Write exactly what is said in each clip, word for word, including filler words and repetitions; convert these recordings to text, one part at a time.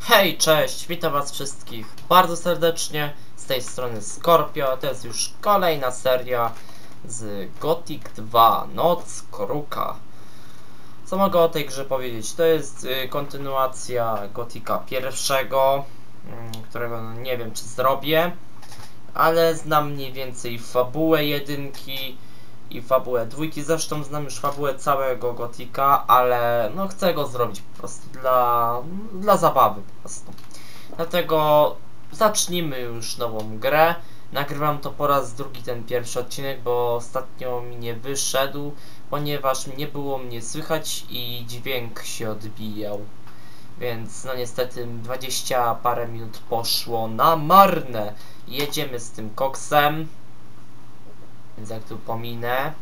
Hej, cześć, witam was wszystkich bardzo serdecznie, z tej strony Scorpio, to jest już kolejna seria z Gothic dwa, Noc Kruka. Co mogę o tej grze powiedzieć? To jest y, kontynuacja Gothica pierwszego, y, którego no, nie wiem czy zrobię, ale znam mniej więcej fabułę jedynki i fabułę dwójki, zresztą znam już fabułę całego Gothica, ale no chcę go zrobić po prostu dla, dla zabawy po prostu. Dlatego zacznijmy już nową grę. Nagrywam to po raz drugi ten pierwszy odcinek, bo ostatnio mi nie wyszedł, ponieważ nie było mnie słychać i dźwięk się odbijał. Więc no niestety dwadzieścia parę minut poszło na marne. Jedziemy z tym koksem. Więc jak tu pominę.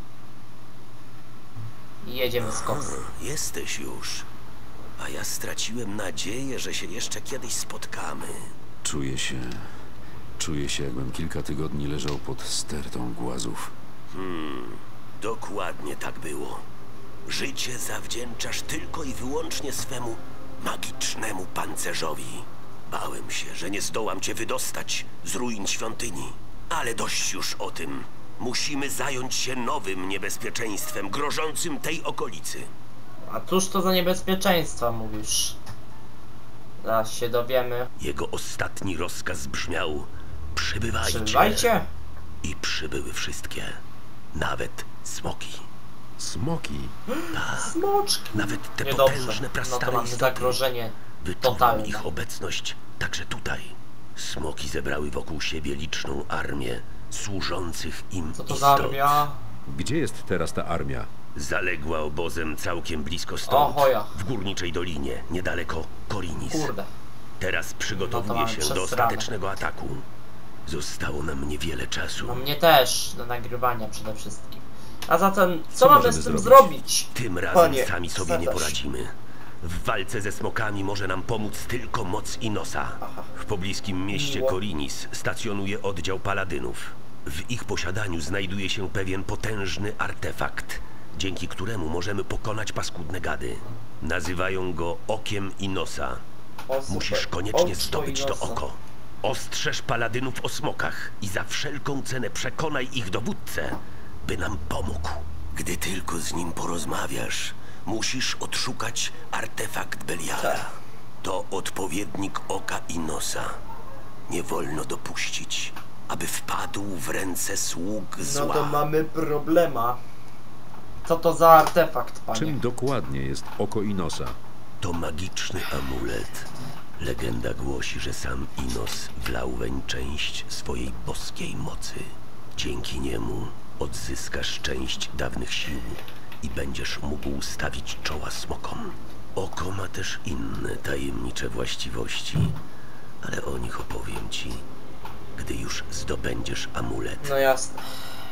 I jedziemy z koksem. Jesteś już. A ja straciłem nadzieję, że się jeszcze kiedyś spotkamy. Czuję się... Czuję się, jakbym kilka tygodni leżał pod stertą głazów. Hmm, dokładnie tak było. Życie zawdzięczasz tylko i wyłącznie swemu magicznemu pancerzowi. Bałem się, że nie zdołam cię wydostać z ruin świątyni. Ale dość już o tym. Musimy zająć się nowym niebezpieczeństwem grożącym tej okolicy. A cóż to za niebezpieczeństwa mówisz? Zaraz się dowiemy. Jego ostatni rozkaz brzmiał: przybywajcie. Przybywajcie? I przybyły wszystkie. Nawet smoki. Smoki? Tak. Smoczki. Nawet te Niedobrze. potężne, No to prastare mamy istoty. zagrożenie Wyczuwam totalne. ich obecność także tutaj. Smoki zebrały wokół siebie liczną armię służących im Co to istot. za armia? Gdzie jest teraz ta armia? Zaległa obozem całkiem blisko stąd, O, choja. w górniczej dolinie, niedaleko Korinis. Kurde. Teraz przygotowuje No to się mamy do przesrane. ostatecznego ataku. Zostało nam niewiele czasu. No mnie też, do nagrywania przede wszystkim. A zatem, co, Co mamy możemy z tym zrobić? zrobić? Tym razem Panie, sami sobie nie Sadasz. poradzimy. W walce ze smokami może nam pomóc tylko moc Inosa. Aha. W pobliskim mieście Miło. Korinis stacjonuje oddział paladynów. W ich posiadaniu znajduje się pewien potężny artefakt, dzięki któremu możemy pokonać paskudne gady. Nazywają go Okiem Inosa. O, super. Musisz koniecznie Oczko zdobyć to Inosa. oko. Ostrzeż paladynów o smokach i za wszelką cenę przekonaj ich dowódcę, by nam pomógł. Gdy tylko z nim porozmawiasz, musisz odszukać artefakt Beliara. Tak. To odpowiednik Oka Inosa. Nie wolno dopuścić, aby wpadł w ręce sług zła. No to mamy problema. Co to za artefakt, panie? Czym dokładnie jest oko Inosa? To magiczny amulet. Legenda głosi, że sam Inos wlał weń część swojej boskiej mocy. Dzięki niemu odzyskasz część dawnych sił i będziesz mógł stawić czoła smokom. Oko ma też inne tajemnicze właściwości, ale o nich opowiem ci, gdy już zdobędziesz amulet. No jasne.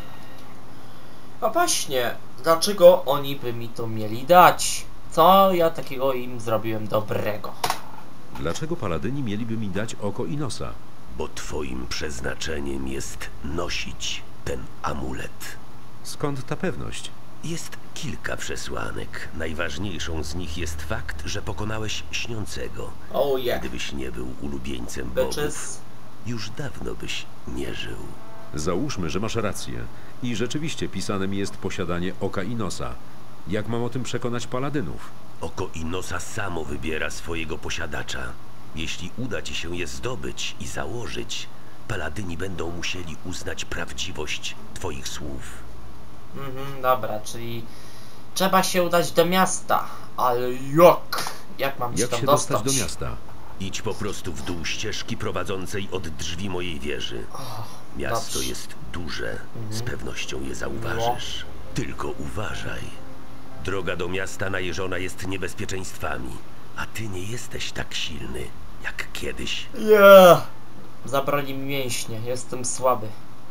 A właśnie, dlaczego oni by mi to mieli dać? Co ja takiego im zrobiłem dobrego? Dlaczego paladyni mieliby mi dać oko Inosa? Bo twoim przeznaczeniem jest nosić ten amulet. Skąd ta pewność? Jest kilka przesłanek. Najważniejszą z nich jest fakt, że pokonałeś śniącego. Oh yeah. Gdybyś nie był ulubieńcem bogów, Bitches. już dawno byś nie żył. Załóżmy, że masz rację i rzeczywiście pisane mi jest posiadanie oka Inosa. Jak mam o tym przekonać paladynów? Oko Inosa samo wybiera swojego posiadacza. Jeśli uda ci się je zdobyć i założyć, paladyni będą musieli uznać prawdziwość twoich słów. Mhm, dobra, czyli trzeba się udać do miasta. Ale jak? Jak mam się Jak tam się dostać? dostać do miasta? Idź po prostu w dół ścieżki prowadzącej od drzwi mojej wieży. Miasto dobrze. jest duże, z pewnością je zauważysz. Tylko uważaj. Droga do miasta najeżona jest niebezpieczeństwami, a ty nie jesteś tak silny, jak kiedyś. Yeah. Zabrali mi mięśnie, jestem słaby.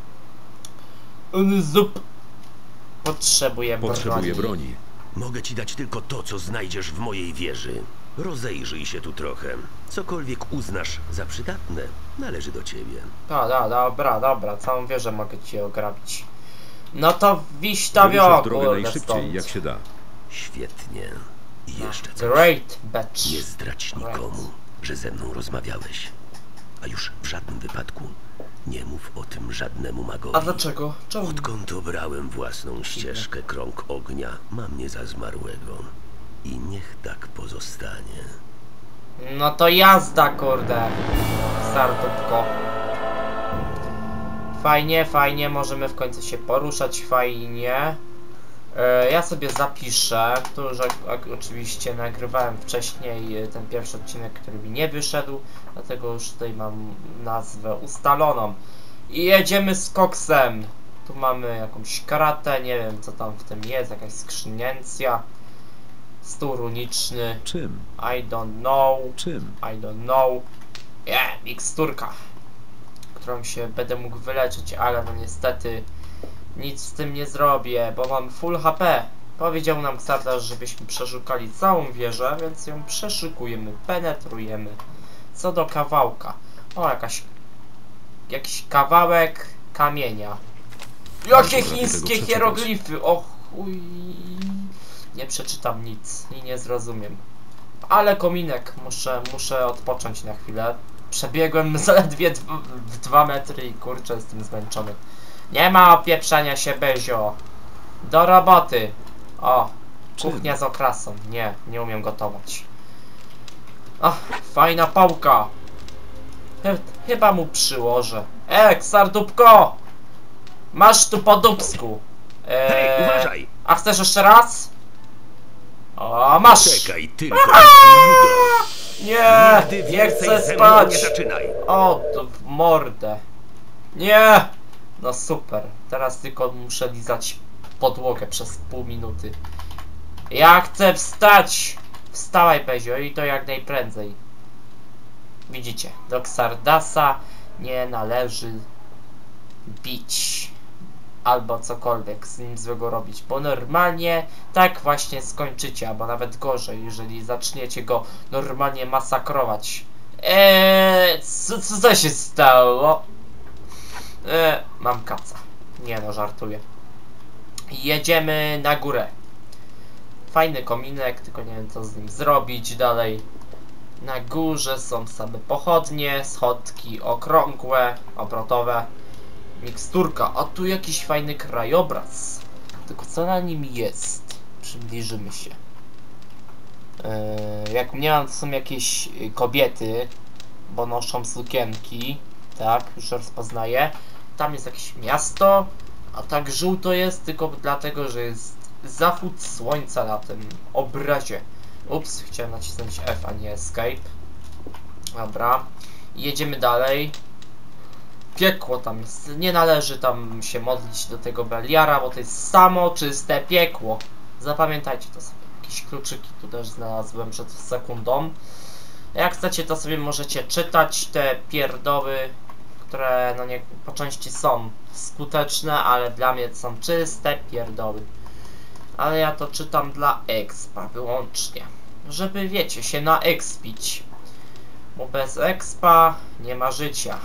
Zup. Potrzebuję broni. Potrzebuję broni. Mogę ci dać tylko to, co znajdziesz w mojej wieży. Rozejrzyj się tu trochę. Cokolwiek uznasz za przydatne, należy do ciebie. A, da, dobra, dobra, całą wieżę mogę ci ograbić. No to wiś ta Wyruszę w wio, drogę kurde, najszybciej, stąd. jak się da. Świetnie. I jeszcze coś. Great bitch. Nie zdradź nikomu. że ze mną rozmawiałeś. A już w żadnym wypadku nie mów o tym żadnemu magowi. A dlaczego? Czemu? Odkąd obrałem własną ścieżkę, krąg ognia ma mnie za zmarłego. I niech tak pozostanie. No to jazda, kurde. Sardupko. Fajnie, fajnie, możemy w końcu się poruszać, fajnie. E, ja sobie zapiszę, tu już oczywiście nagrywałem wcześniej ten pierwszy odcinek, który mi nie wyszedł, dlatego już tutaj mam nazwę ustaloną. I jedziemy z koksem. Tu mamy jakąś kratę, nie wiem co tam w tym jest, jakaś skrzyniencja. Stół runiczny. Czym? I don't know. Czym? I don't know. Yeah, miksturka, którą się będę mógł wyleczyć, ale no niestety nic z tym nie zrobię, bo mam full H P. Powiedział nam Xardas, żebyśmy przeszukali całą wieżę, więc ją przeszukujemy, penetrujemy. Co do kawałka. O, jakaś... jakiś kawałek kamienia. Jakie chińskie hieroglify! O chuj... Nie przeczytam nic i nie zrozumiem. Ale kominek, muszę, muszę odpocząć na chwilę. Przebiegłem zaledwie w dwa metry i kurczę, jestem zmęczony. Nie ma opieprzania się, Bezio. Do roboty. O, kuchnia z okrasą. Nie, nie umiem gotować. Ach, fajna pałka. Ch chyba mu przyłożę. E, Ksardupko! Masz tu po dubsku. Eee, Hej, uważaj! A chcesz jeszcze raz? O, masz! Czekaj tylko. Nie, Nigdy nie więcej chcę ze mną spać. nie zaczynaj. O, to w mordę. Nie! No super. Teraz tylko muszę lizać podłogę przez pół minuty. Ja chcę wstać! Wstawaj, Bezio, i to jak najprędzej. Widzicie, do Xardasa nie należy bić. Albo cokolwiek z nim złego robić, bo normalnie tak właśnie skończycie, albo nawet gorzej, jeżeli zaczniecie go normalnie masakrować. Eee, co, co, co się stało? Eee, mam kaca. Nie no, żartuję. Jedziemy na górę. Fajny kominek, tylko nie wiem co z nim zrobić dalej. Na górze są same pochodnie, schodki okrągłe, obrotowe. Miksturka, a tu jakiś fajny krajobraz. Tylko co na nim jest? Przybliżymy się. Yy, jak nie mam, to są jakieś kobiety, bo noszą sukienki. Tak, już rozpoznaję. Tam jest jakieś miasto, a tak żółto jest tylko dlatego, że jest zachód słońca na tym obrazie. Ups, chciałem nacisnąć F, a nie Escape. Dobra, jedziemy dalej. Piekło tam jest. Nie należy tam się modlić do tego Beliara, bo to jest samo czyste piekło. Zapamiętajcie to sobie. Jakieś kluczyki tu też znalazłem przed sekundą. Jak chcecie, to sobie możecie czytać te pierdoły, które no nie po części są skuteczne, ale dla mnie to są czyste pierdoły. Ale ja to czytam dla expa wyłącznie. Żeby, wiecie, się naexpić. Bo bez expa nie ma życia.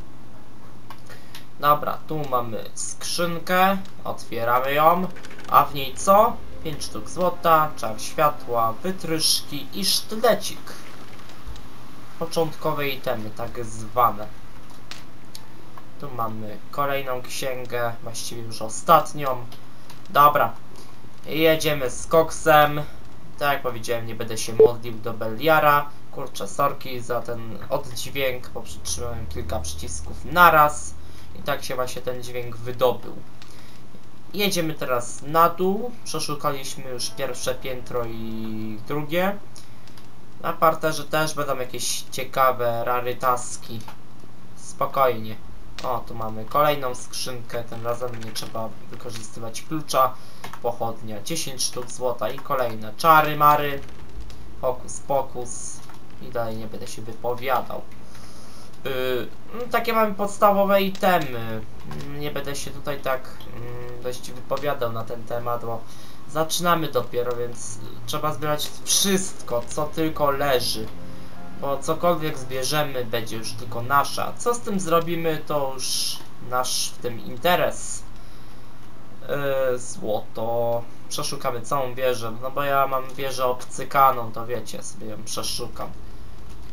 Dobra, tu mamy skrzynkę, otwieramy ją, a w niej co? pięć sztuk złota, czar światła, wytryszki i sztylecik. Początkowe itemy, tak zwane. Tu mamy kolejną księgę, właściwie już ostatnią. Dobra, jedziemy z koksem. Tak jak powiedziałem, nie będę się modlił do Beliara. Kurczę, sorki za ten oddźwięk, bo przytrzymałem kilka przycisków naraz. I tak się właśnie ten dźwięk wydobył. Jedziemy teraz na dół. Przeszukaliśmy już pierwsze piętro i drugie. Na parterze też będą jakieś ciekawe rarytaski. Spokojnie. O, tu mamy kolejną skrzynkę. Tym razem nie trzeba wykorzystywać klucza. Pochodnia, dziesięć sztuk złota i kolejne czary mary. Hokus pokus. I dalej nie będę się wypowiadał. Yy, no, takie mamy podstawowe itemy. Nie będę się tutaj tak yy, dość wypowiadał na ten temat, bo zaczynamy dopiero, więc trzeba zbierać wszystko, co tylko leży. Bo cokolwiek zbierzemy, będzie już tylko nasza. Co z tym zrobimy, to już nasz w tym interes. Yy, złoto. Przeszukamy całą wieżę, no bo ja mam wieżę obcykaną, to wiecie, sobie ją przeszukam.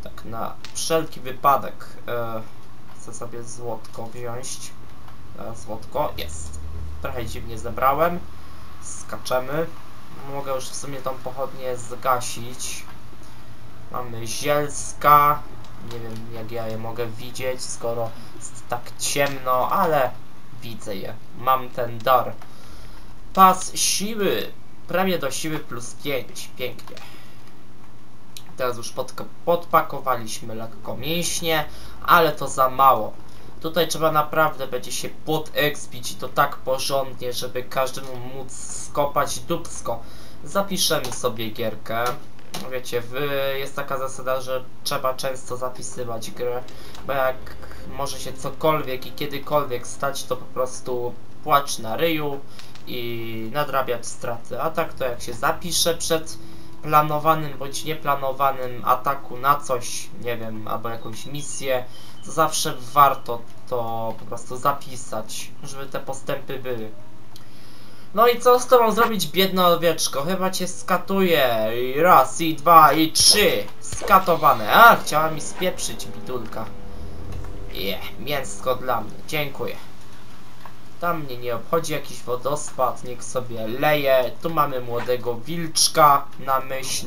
Tak na wszelki wypadek e, chcę sobie złotko wziąć. E, złotko jest. Trochę dziwnie zebrałem. Skaczemy. Mogę już w sumie tą pochodnię zgasić. Mamy zielska. Nie wiem jak ja je mogę widzieć, skoro jest tak ciemno, ale widzę je. Mam ten dar. Pas siły. Prawie do siły plus pięć. Pięknie. Teraz już pod, podpakowaliśmy lekko mięśnie, ale to za mało. Tutaj trzeba naprawdę będzie się podekspić i to tak porządnie, żeby każdemu móc skopać dupsko. Zapiszemy sobie gierkę. Wiecie, wy, jest taka zasada, że trzeba często zapisywać grę, bo jak może się cokolwiek i kiedykolwiek stać, to po prostu płacz na ryju i nadrabiać straty. A tak to jak się zapisze przed planowanym bądź nieplanowanym ataku na coś, nie wiem, albo jakąś misję, to zawsze warto to po prostu zapisać, żeby te postępy były. No i co z tobą zrobić, biedna owieczko? Chyba cię skatuję. I raz, i dwa, i trzy. Skatowane. A, chciała mi spieprzyć, bidulka. Je, mięsko dla mnie. Dziękuję. Tam mnie nie obchodzi jakiś wodospad, niech sobie leje. Tu mamy młodego wilczka na myśl.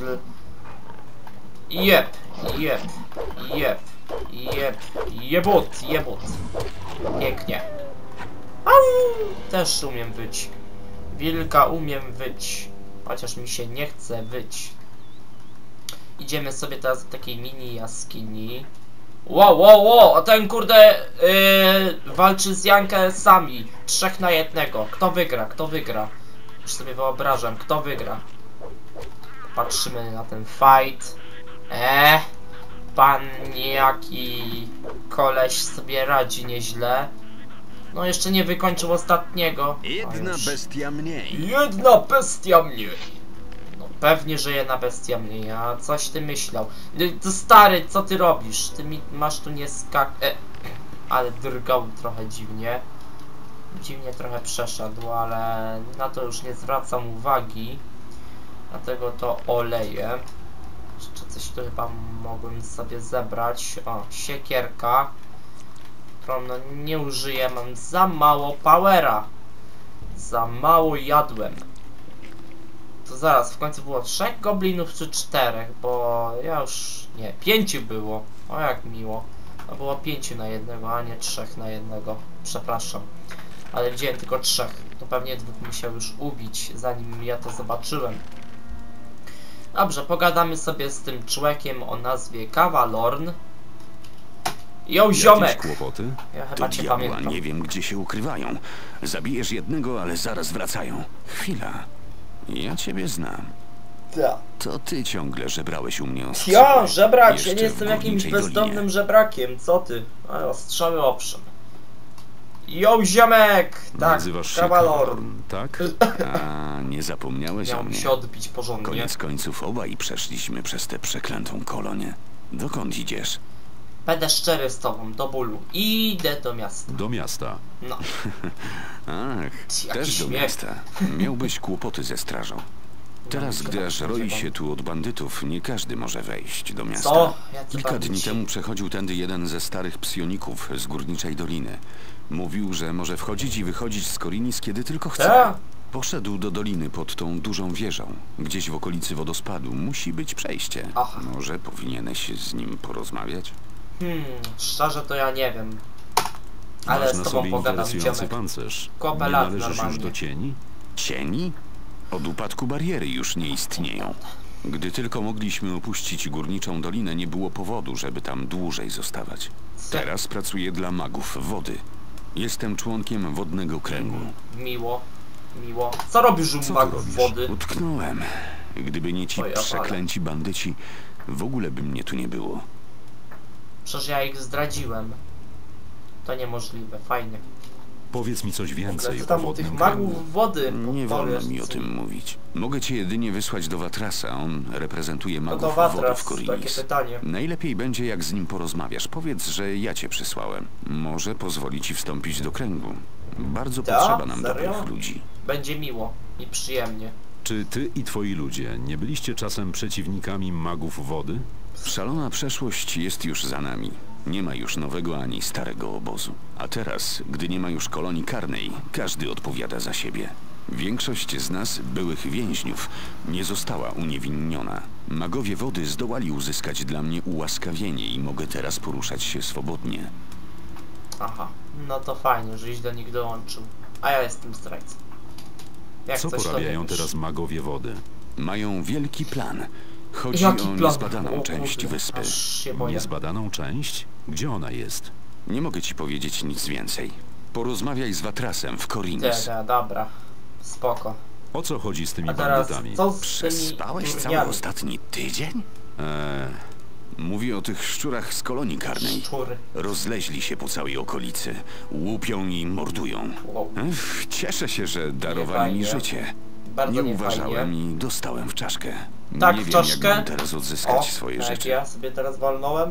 Jep, jep, jep, jep, jebut, jebut. Pięknie. Au! Też umiem wyć. Wilka umiem wyć. Chociaż mi się nie chce wyć. Idziemy sobie teraz do takiej mini jaskini. Wow, wow, wow, a ten kurde yy, walczy z Jankesami. Trzech na jednego. Kto wygra? Kto wygra? Już sobie wyobrażam, kto wygra. Patrzymy na ten fight. Eee, pan niejaki koleś sobie radzi nieźle. No jeszcze nie wykończył ostatniego. Jedna bestia mniej. Jedna bestia mniej. No pewnie, że jedna bestia mniej, a coś ty myślał. Ty stary, co ty robisz? Ty mi masz tu nie skak... E, ale drgał trochę dziwnie. Dziwnie trochę przeszedł, ale na to już nie zwracam uwagi. Dlatego to oleję. Jeszcze coś tu chyba mogłem sobie zebrać. O, siekierka. Którą no nie użyję, mam za mało powera. Za mało jadłem. To zaraz, w końcu było trzech goblinów czy czterech, bo ja już... nie, pięciu było. O jak miło. To było pięciu na jednego, a nie trzech na jednego. Przepraszam. Ale widziałem tylko trzech. To pewnie dwóch musiał już ubić, zanim ja to zobaczyłem. Dobrze, pogadamy sobie z tym człowiekiem o nazwie Kawalorn. Jo, ziomek! Kłopoty? Ja chyba To cię diabła, pamiętam. nie wiem gdzie się ukrywają. Zabijesz jednego, ale zaraz wracają. Chwila. Ja ciebie znam. Tak. To ty ciągle żebrałeś u mnie o Ja, strzały. żebrak, ja Jeszcze nie w jestem jakimś Górniczej bezdomnym Dolinie. żebrakiem, co ty? A strzały owszem. Jo, ziomek! Tak, Nazywasz się Kawalorn. Kawalorn, tak? A, nie zapomniałeś o Miałem mnie. się odbić porządnie. Koniec końców obaj przeszliśmy przez tę przeklętą kolonię. Dokąd idziesz? Będę szczery z tobą, do bólu. Idę do miasta. Do miasta. No. Ach, Jaki też do śmiech. miasta. Miałbyś kłopoty ze strażą. Teraz, No, gdy aż chyba roi używam. się tu od bandytów, nie każdy może wejść do miasta. Co? Ja Kilka dni temu przechodził tędy jeden ze starych psioników z Górniczej Doliny. Mówił, że może wchodzić i wychodzić z Korinis, kiedy tylko chce. Tak? Poszedł do doliny pod tą dużą wieżą. Gdzieś w okolicy wodospadu musi być przejście. Aha. Może powinieneś z nim porozmawiać? Hmm, szczerze to ja nie wiem. Ale Masz z na tobą sobie pogadam, interesujący ziomek. pancerz. Kopę Nie lat należysz już normalnie. do cieni? Cieni? Od upadku bariery już nie istnieją. Gdy tylko mogliśmy opuścić Górniczą Dolinę, nie było powodu, żeby tam dłużej zostawać. Teraz pracuję dla magów wody. Jestem członkiem Wodnego Kręgu. Miło, miło. Co robisz u Co tu magów robisz? wody? Utknąłem. Gdyby nie ci Oj, ja przeklęci bandyci, w ogóle by mnie tu nie było. Przecież ja ich zdradziłem. To niemożliwe, fajnie. Powiedz mi coś więcej Co o tam u tych wodnym kręgu. magów wody? Nie wolno powiesz, mi o co- tym mówić. Mogę cię jedynie wysłać do Watrasa. On reprezentuje No magów to wody Watras, w takie Korinis. pytanie. Najlepiej będzie, jak z nim porozmawiasz. Powiedz, że ja cię przysłałem. Może pozwoli ci wstąpić do kręgu. Bardzo Ta? potrzeba nam Serio? dobrych ludzi. Będzie miło i przyjemnie. Czy ty i twoi ludzie nie byliście czasem przeciwnikami magów wody? Szalona przeszłość jest już za nami. Nie ma już nowego ani starego obozu. A teraz, gdy nie ma już kolonii karnej, każdy odpowiada za siebie. Większość z nas, byłych więźniów, nie została uniewinniona. Magowie wody zdołali uzyskać dla mnie ułaskawienie i mogę teraz poruszać się swobodnie. Aha, no to fajnie, żeś do nich dołączył. A ja jestem zdrajcą. Jak Co coś, to porabiają mówisz. teraz magowie wody? Mają wielki plan. Chodzi Jaki o plan? niezbadaną O część kurde, wyspy. aż się boję. Niezbadaną część? Gdzie ona jest? Nie mogę ci powiedzieć nic więcej. Porozmawiaj z Watrasem w Te, Korinis. te, dobra. Spoko. O co chodzi z tymi A teraz bandytami? co z tymi Przespałeś cały durniami? ostatni tydzień? Eee, Mówię o tych szczurach z kolonii karnej. Szczury. Rozleźli się po całej okolicy. Łupią i mordują. Wow. Ech, cieszę się, że darowali mi fajnie. życie. Bardzo Nie niefajnie. uważałem i dostałem w czaszkę. Tak, nie w wiem, czaszkę? jak mam teraz odzyskać O, swoje tak rzeczy. ja sobie teraz walnąłem.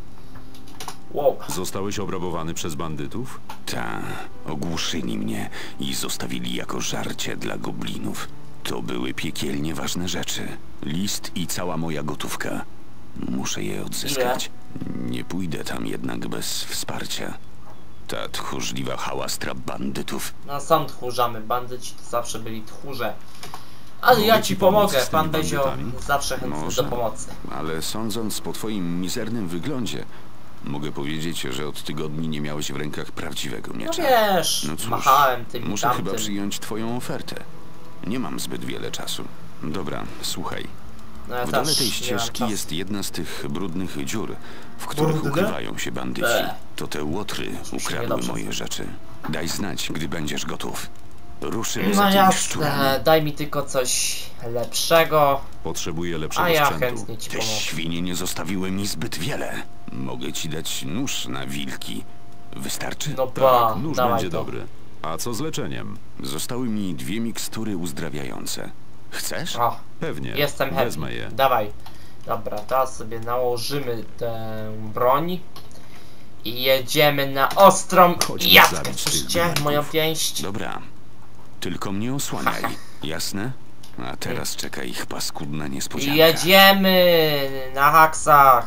Wow. zostałeś obrabowany przez bandytów? Ta, ogłuszyli mnie i zostawili jako żarcie dla goblinów. To były piekielnie ważne rzeczy. List i cała moja gotówka. Muszę je odzyskać. Nie pójdę tam jednak bez wsparcia. Ta tchórzliwa hałastra bandytów. No sam tchórzamy, bandyci to zawsze byli tchórze. Ale Mogę ja ci ci pomóc pomogę, z tymi pan Bezio bandytami? zawsze chętny Może, do pomocy. ale sądząc po twoim mizernym wyglądzie, mogę powiedzieć, że od tygodni nie miałeś w rękach prawdziwego No miecza. wiesz, No cóż, machałem tym i muszę tamtym. chyba przyjąć twoją ofertę. Nie mam zbyt wiele czasu. Dobra, słuchaj. No ja W dole też tej nie mam ścieżki czasu. jest jedna z tych brudnych dziur, w których Brudne? ukrywają się bandyci. Eee. To te łotry ukradły niedobrze. moje rzeczy. Daj znać, gdy będziesz gotów. Ruszymy za No tymi jasne, szczurami. daj mi tylko coś lepszego, Potrzebuję lepszego a ja sprzętu. chętnie ci Te pomogę. świnie nie zostawiły mi zbyt wiele. Mogę ci dać nóż na wilki. Wystarczy? No ba, Nóż dawaj będzie to. dobry. A co z leczeniem? Zostały mi dwie mikstury uzdrawiające. Chcesz? O, Pewnie. jestem Wezmę happy. je. Dawaj. Dobra, teraz sobie nałożymy tę broń i jedziemy na ostrą Chodźmy jatkę. zabić tych Słyszycie górników. moją pięść? Dobra. Tylko mnie osłaniaj. Jasne? A teraz czeka ich paskudna niespodzianka. Jedziemy na haksach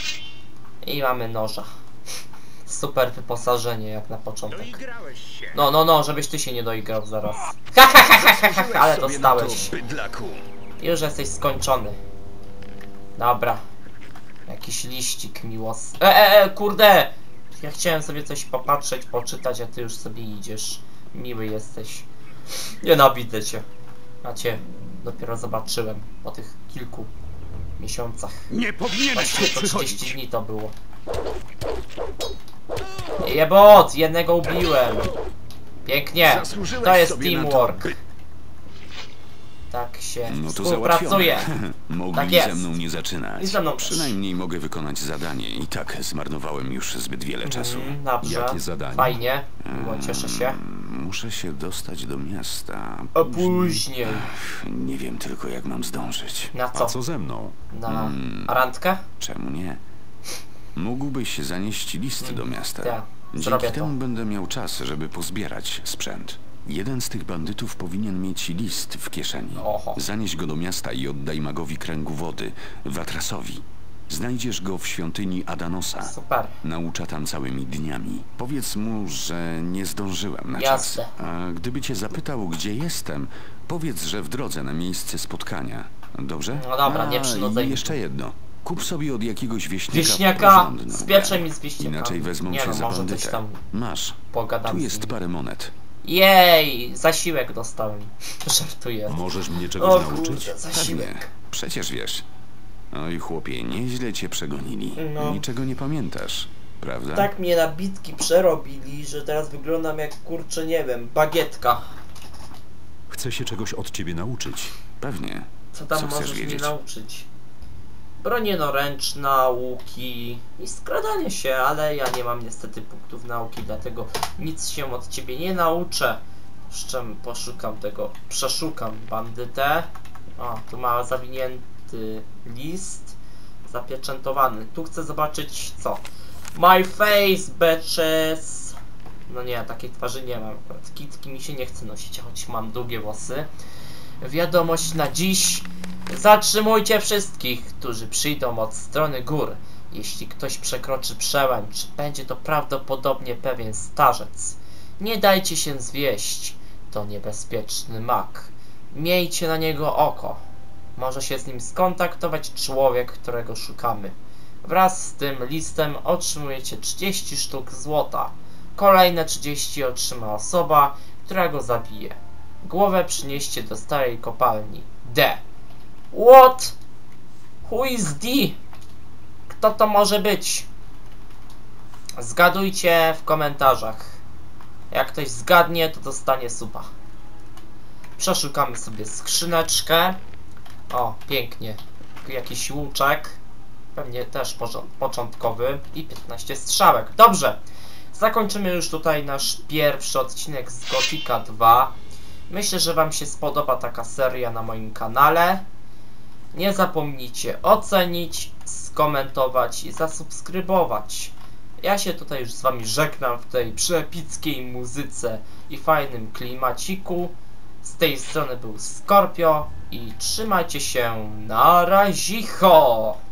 i mamy noża. Super wyposażenie jak na początek. No, no, no, żebyś ty się nie doigrał zaraz. Ha, ha, ha, ha, ha, ha, ale dostałeś. Już jesteś skończony. Dobra. Jakiś liścik miłos. E, e, e, kurde! Ja chciałem sobie coś popatrzeć, poczytać, a ty już sobie idziesz. Miły jesteś. Nienawidzę cię. A cię dopiero zobaczyłem po tych kilku miesiącach. Nie powinieneś Właściwie tu to trzydzieści przychodzić. dni to było. Jebot! Jednego ubiłem. Pięknie. Zasłużyłeś To jest sobie na to, teamwork. by- Tak się No to współpracuje. załatwione. Mogli Tak jest. ze mną nie zaczynać. I ze mną też. Przynajmniej mogę wykonać zadanie. I tak zmarnowałem już zbyt wiele czasu. Mm, dobrze. Jakie zadanie? Fajnie. Miło, cieszę się. Muszę się dostać do miasta. A później. Nie wiem tylko, jak mam zdążyć. Na A co? co ze mną? Na randkę? Czemu nie? Mógłbyś zanieść list do miasta. tak, zrobię Dzięki to. temu będę miał czas, żeby pozbierać sprzęt. Jeden z tych bandytów powinien mieć list w kieszeni. Oho. Zanieś go do miasta i oddaj magowi kręgu wody, Watrasowi. Znajdziesz go w świątyni Adanosa. Super. Naucza tam całymi dniami. Powiedz mu, że nie zdążyłem na Jasne. czas. A gdyby cię zapytał, gdzie jestem, powiedz, że w drodze na miejsce spotkania. Dobrze? No dobra, nie A, przynudzaj i mnie. jeszcze jedno. Kup sobie od jakiegoś wieśniaka Wieśniaka! porządną Spieprzaj broń. mi z wieśniaka. Inaczej wezmą Nie cię no, za może coś bandytę. tam Masz. pogadam Tu z jest nim. parę monet. Jej! Zasiłek dostałem. Żartuję. Możesz mnie O czegoś nauczyć? kurde, Pewnie. zasiłek. Przecież wiesz. Oj, chłopie, nieźle cię przegonili. No. Niczego nie pamiętasz, prawda? Tak mnie na bitki przerobili, że teraz wyglądam jak, kurczę, nie wiem, bagietka. Chcę się czegoś od ciebie nauczyć. Pewnie. Co tam Co chcesz możesz mnie wiedzieć? nauczyć? Bronie ręczna, łuki i skradanie się, ale ja nie mam niestety punktów nauki, dlatego nic się od ciebie nie nauczę. Jeszcze poszukam tego, przeszukam bandytę. O, tu ma zawinięty list, zapieczętowany. Tu chcę zobaczyć co? My face, bitches! No nie, takiej twarzy nie mam. Akurat kitki mi się nie chce nosić, choć mam długie włosy. Wiadomość na dziś. Zatrzymujcie wszystkich, którzy przyjdą od strony gór. Jeśli ktoś przekroczy przełęcz, będzie to prawdopodobnie pewien starzec. Nie dajcie się zwieść. To niebezpieczny mag. Miejcie na niego oko. Może się z nim skontaktować człowiek, którego szukamy. Wraz z tym listem otrzymujecie trzydzieści sztuk złota. Kolejne trzydzieści otrzyma osoba, która go zabije. Głowę przynieście do starej kopalni. D. What? Who is D? Kto to może być? Zgadujcie w komentarzach. Jak ktoś zgadnie, to dostanie suba. Przeszukamy sobie skrzyneczkę. O, pięknie. Tu jakiś łuczek. Pewnie też początkowy. I piętnaście strzałek. Dobrze. Zakończymy już tutaj nasz pierwszy odcinek z Gotika dwa. Myślę, że wam się spodoba taka seria na moim kanale. Nie zapomnijcie ocenić, skomentować i zasubskrybować. Ja się tutaj już z wami żegnam w tej przeepickiej muzyce i fajnym klimaciku. Z tej strony był Skorpio i trzymajcie się, na razicho!